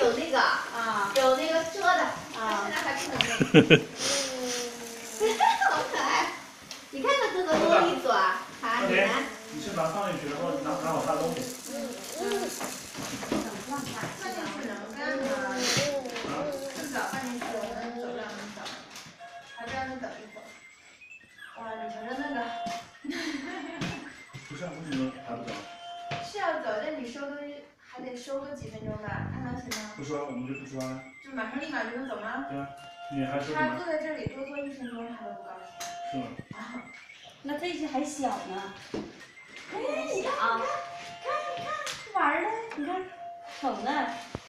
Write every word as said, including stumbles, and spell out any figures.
有那个啊，有那个遮的啊，现在还不能用。好可爱！你看看哥哥多利索啊！好，你来。 你先把它放进去，然后拿拿好它的东西。 嗯嗯。放进去能干吗？是的，放进去我们走两走，还是让你等一会儿。哇，你瞧瞧那个。 不是，为什么还不走？ 是要走，但你收东西还得收个几分钟的，看能行吗？ 不说，我们就不说了。 就马上立马就能走吗？ 对啊，你还说什么？ 他坐在这里多坐一分钟，他都不高兴。 是吗？ 啊， 那这些还小呢。 哎，你看，你看，看看看玩呢，你看， 瞅呢。